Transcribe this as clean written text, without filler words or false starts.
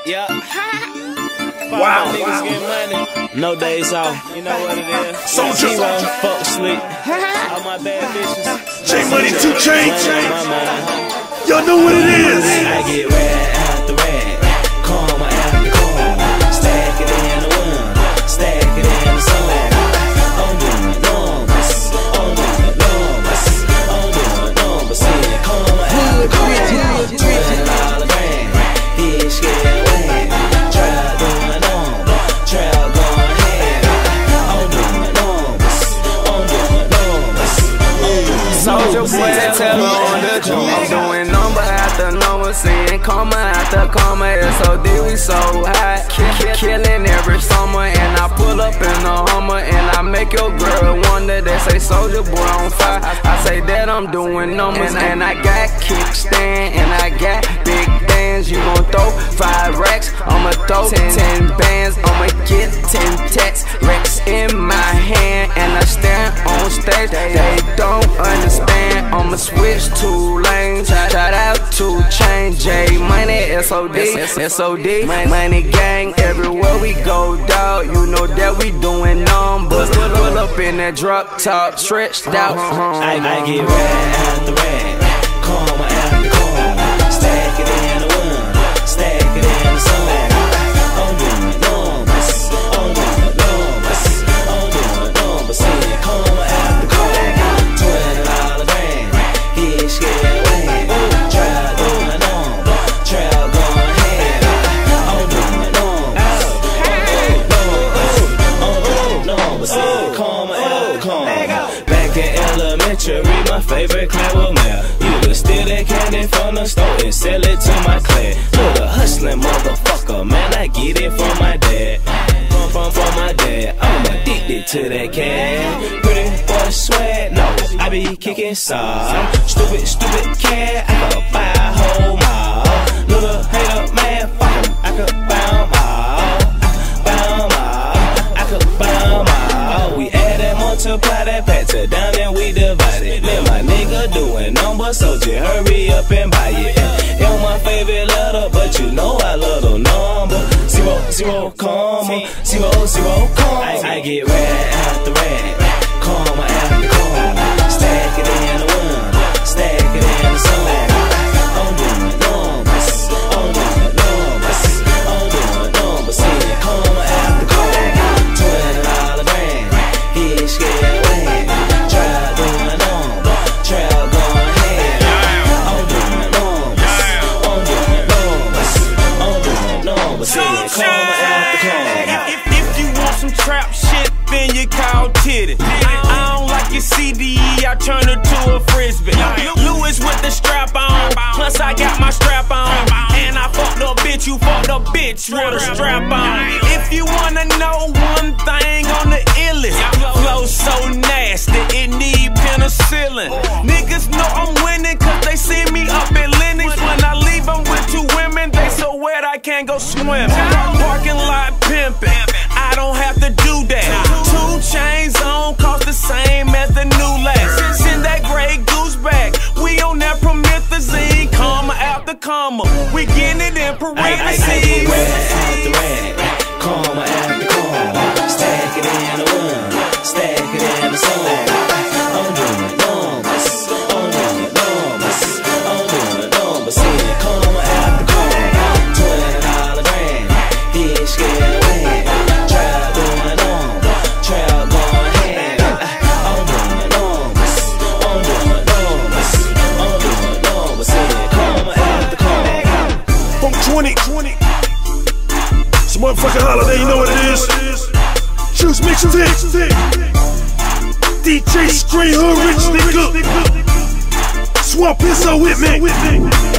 Yeah. Wow. Niggas get money. No days off. You know what it is. Soldier. Fuck sleep. All my bad bitches. J Money 2 Chainz. Y'all know what it is. I get rad after rad. Karma after karma. Stack it in the one. Stack it in the sun. I'm doing enormous. I'm doing enormous. I'm doing enormous. See it. Karma after karma. $20 grand. Bitch get away. Try doing enormous. Trail going ahead. I'm doing enormous. I'm doing enormous. Soldier boy, tell her on the drum. I'm doing number after number, seeing karma after karma. SOD, we so hot, killing every summer. And I pull up in a Hummer, and I make your girl wonder. They say Soldier boy on fire. I say that I'm doing numbers, and I got kickstand, and I got big bands. You gon' throw 5 racks, I'ma throw 10 bands. I'ma get 10 tats, Rex in my hand, and I stand on stage. They don't understand. I'ma switch 2 lanes. Shout out to Chainz, J Money, SOD, Money Gang. Everywhere we go, dog, you know that we doing numbers. Pull up in that drop top, stretched out. I get rad after rad. Karma after karma. Stack it in the one. Stack it in the sun. I'm doing enormous. I'm doing enormous. I'm doing enormous. See it. Karma after karma. $20 grand. Bitch get away. Try doing enormous. Trail going ahead. I'm doing enormous. I'm doing enormous. I'm doing enormous. See it. Karma after karma. Back in elementary, my favorite class was math. You could steal that candy from the store and sell it to my class. Little hustling motherfucker, man, I get it from my dad. From my dad, I'm addicted to that cash. Pretty boy swag, no, I be kicking sauce. Stupid cat, I could buy a whole mall. Little hater, man, fuck him, I could buy 'em all. I could buy 'em all. We add and multiply that pack to down and we divide it. Let my nigga doing numbers, so just hurry up and buy it. You're my favorite letter, but you know I love the number. 0, comma, 0, comma. I get rad after rad. Karma after karma. Stack it in the one. Stack it in the sun. I'm doing enormous. I'm doing enormous. I'm doing enormous. See it. Karma after karma. $20 grand. Bitch get away. Try doing enormous. Trail going ahead. I'm doing enormous. I'm doing enormous. I'm doing enormous. See it. Karma after karma. If you want some trap shit, then you call Titty. I don't like your CDE, I turn it to a frisbee. Louis with the strap on, plus I got my strap on. And I fucked a bitch, you fucked a bitch with a strap on. If you wanna know one thing on the illest, flow so nasty, it need penicillin. Niggas know I'm winning cause they see me up in Lennox. When I leave them with 2 women, they so wet I can't go swim. Parking lot pimping, I don't have to do that. 2 chains on cost the same as the new last. Send that Grey Goose back, we on that promethazine. Karma after karma, we getting it in parentheses. I get rad after rad. Karma after karma. Stack it in the one. Stack it in the sun. I'm doing enormous. I'm doing enormous. I'm doing enormous. See it. Karma after karma. $20 grand. Bitch get away. Try doing enormous. Trail going ahead. I'm doing enormous. I'm doing enormous. I'm doing enormous. See it. Karma after karma. Funk 20. It's a motherfucking holiday, you know what it is. Juice mixes it. DJ Screen Hood Rich nigga. Swap Pizzo with me.